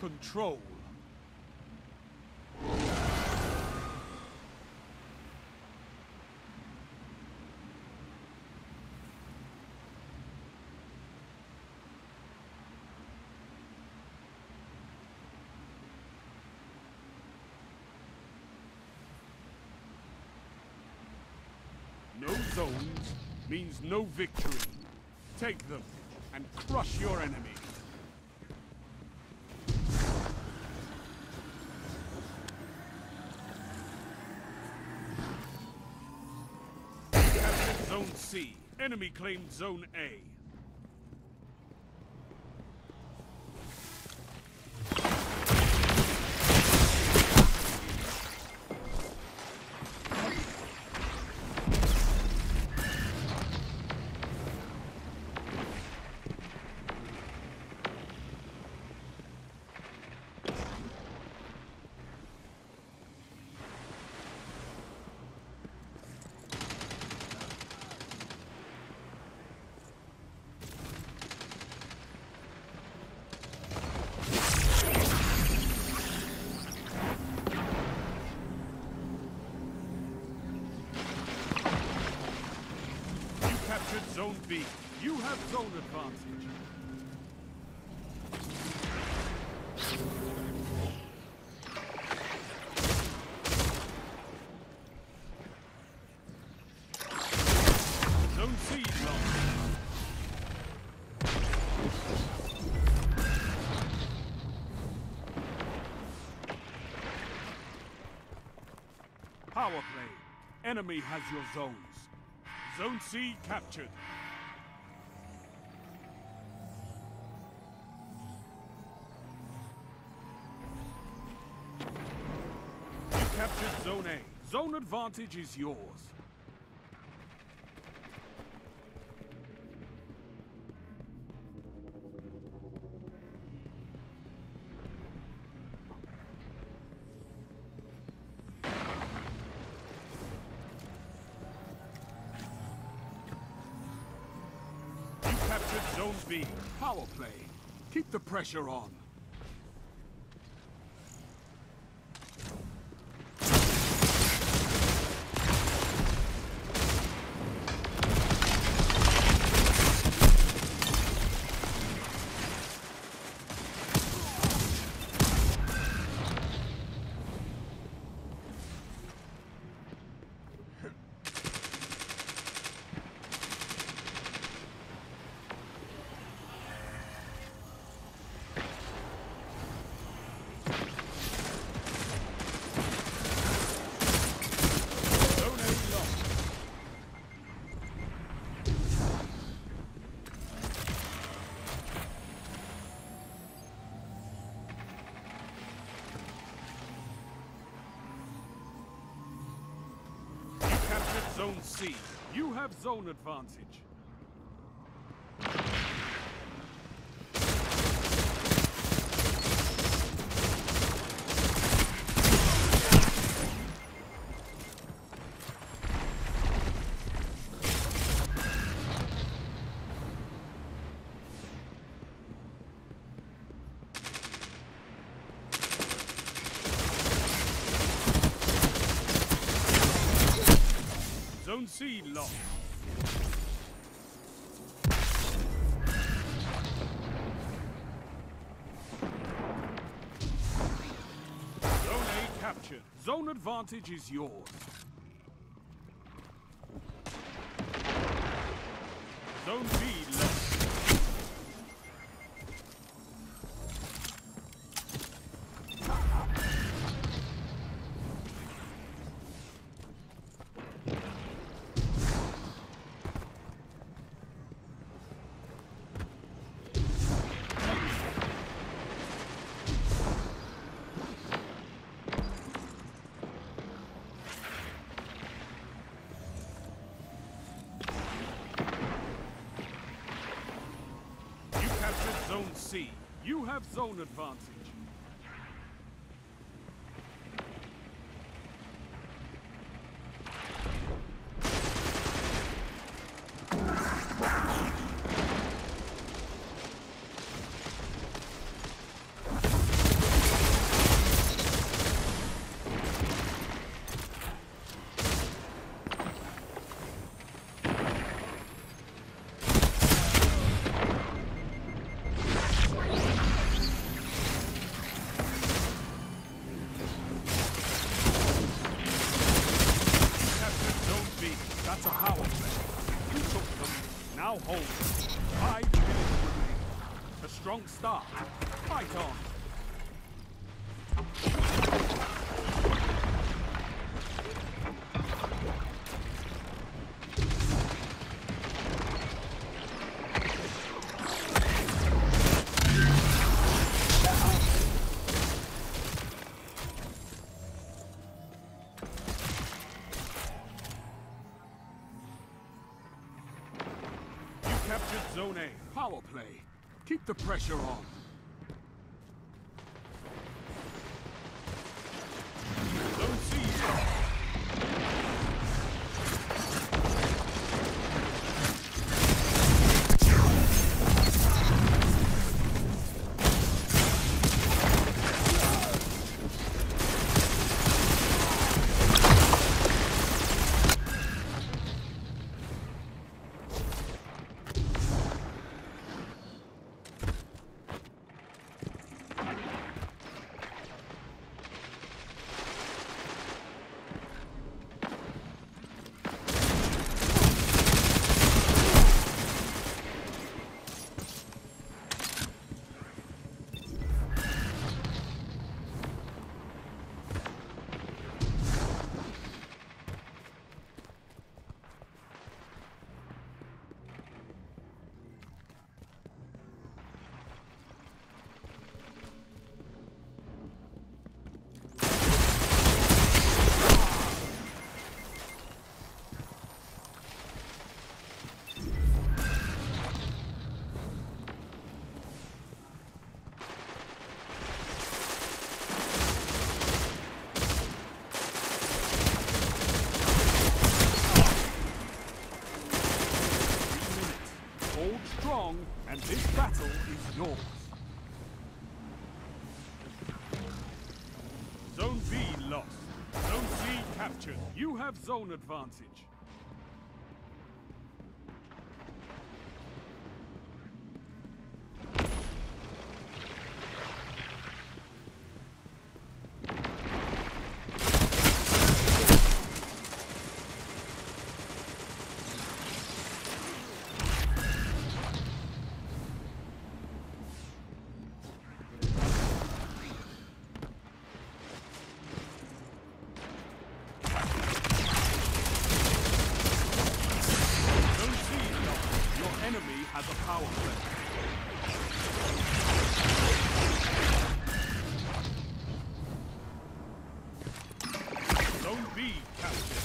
control. No zones means no victory. Take them and crush your enemy. Captured Zone C. Enemy claimed Zone A. Captured Zone B. You have zone advantage. Zone C lost. Power play. Enemy has your zones. Zone C captured. You captured Zone A. Zone advantage is yours. Captured Zone B. Power play. Keep the pressure on. Zone C. You have zone advantage. Zone C lost. Zone A captured. Zone advantage is yours. Zone B lost. Zone C. You have zone advantage. It's a power play. You took them, now hold them. 5 minutes remain. A strong start. Fight on. Captured Zone A. Power play. Keep the pressure on. Zone C. And this battle is yours. Zone B lost. Zone C captured. You have zone advantage. Has a power play. Zone B captured.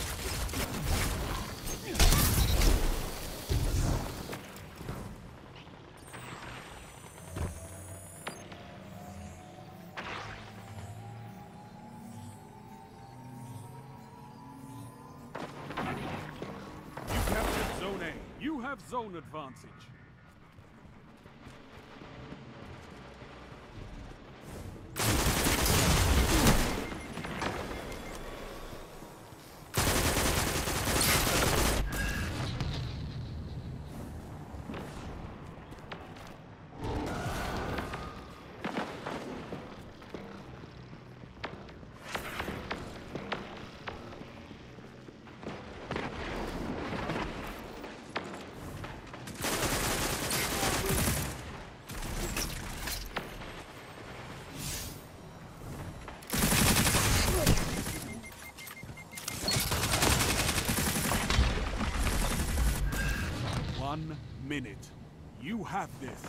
You captured Zone A. You have zone advantage. One minute. You have this.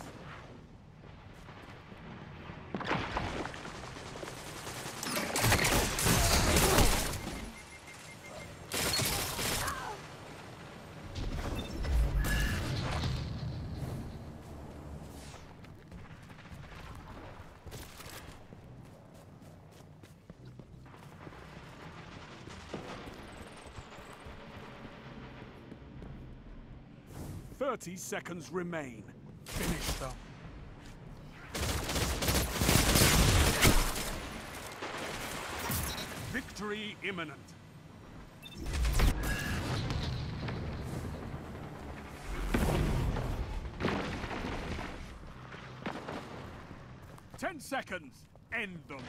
Thirty seconds remain. Finish them. Victory imminent. Ten seconds. End them.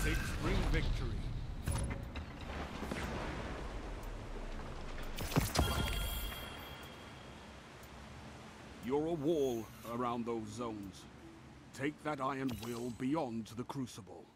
Six bring victory. You're a wall around those zones. Take that iron will beyond the Crucible.